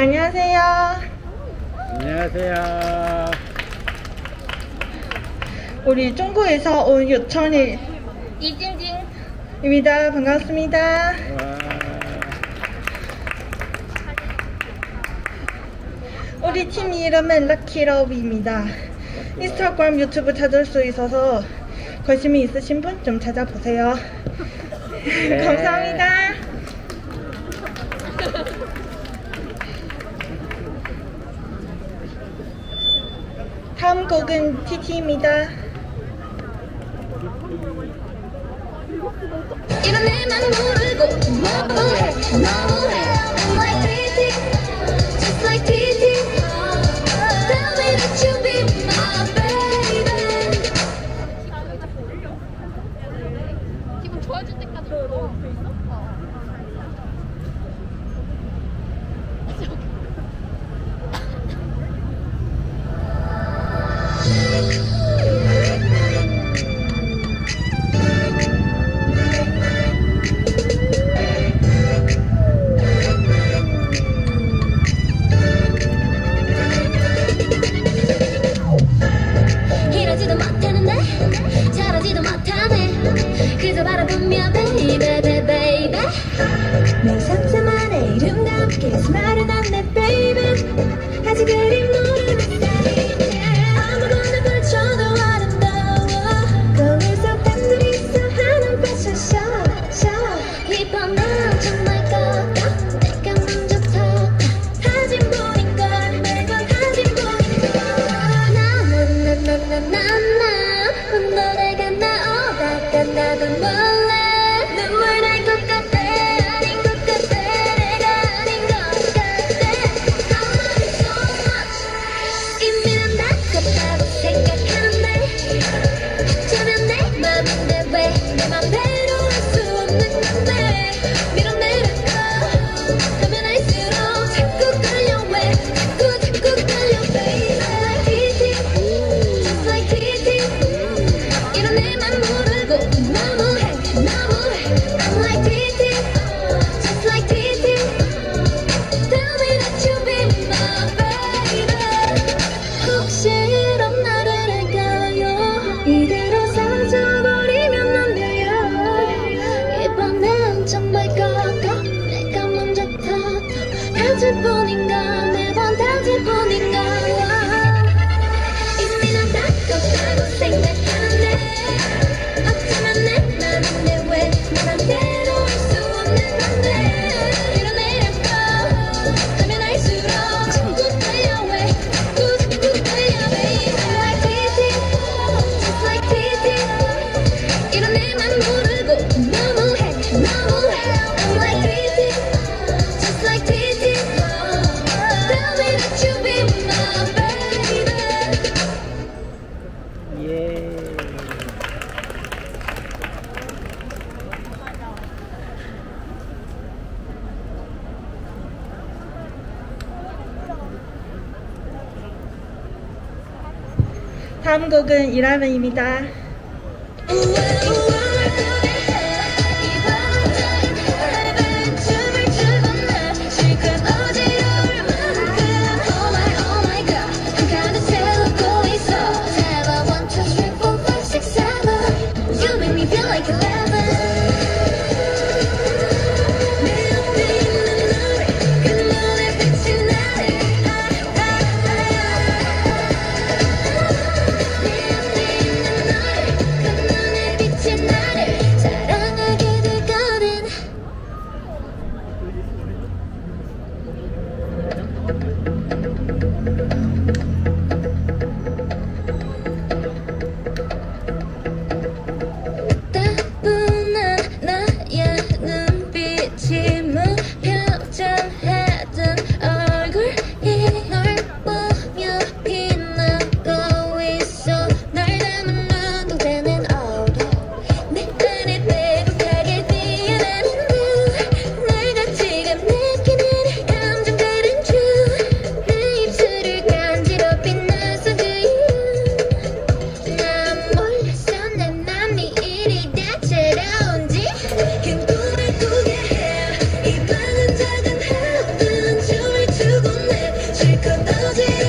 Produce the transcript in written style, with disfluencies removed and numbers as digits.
안녕하세요. 안녕하세요. 우리 중국에서 온 유천일 이징징입니다. 반갑습니다. 우리 팀 이름은 LuckyLove입니다. 인스타그램, 유튜브 찾을 수 있어서 관심이 있으신 분 좀 찾아보세요. 네. 감사합니다. 다음 곡은 TT입니다. 이런 내만 모르고 너무해 너무해 I'm like TT just like TT Tell me that you be my baby 기분 좋아질 때까지 너 있어? 이러지도 못하는데 잘하지도 못하네 그저 바라보며 baby baby 내 상처만의 이름과 함께 스마일은 안내 baby 아직 그림 모르는 스타일인데 아무거나 걸쳐도 아름다워 거기서 팬들이 있어 하는 패션쇼 이번 난 정말 꺾어 내가 먼저 터 사진 보니까 매번 사진 보니까 나나나나나나 노래가 나오다가 나도 몰래 눈물 날 것 같아 아닌 것 같아 내가 아닌 것 같아 I love you so much 이미 난 나같다고 생각하는데 저면 내 맘인데 왜 내 맘대로 할 수 없는 건데 밀어내려고 하면 할수록 자꾸 끌려 왜 자꾸 끌려 baby like TT just like TT 이런 내만 모르고 너무해 I'm like TT just like TT Tell me that you be my baby 혹시 이런 나를 할까요 이대로 사져버리면 안 돼요 이번엔 정말 꺾어 내가 먼저 터져 다질 뿐인가 매번 다질 뿐인가 이미 난 닦았다고 생각하는데 어쩌면 내 맘인데 왜 내 맘대로 할 수 없는 건데 밀어내려고 하면 할수록 자꾸 끌려 왜 자꾸 끌려 baby like TT just like TT 이런 내만 모르고 너무해 I'm like TT just like TT Tell me that you be my baby 예. 다음 곡은 이라면입니다. 그 거지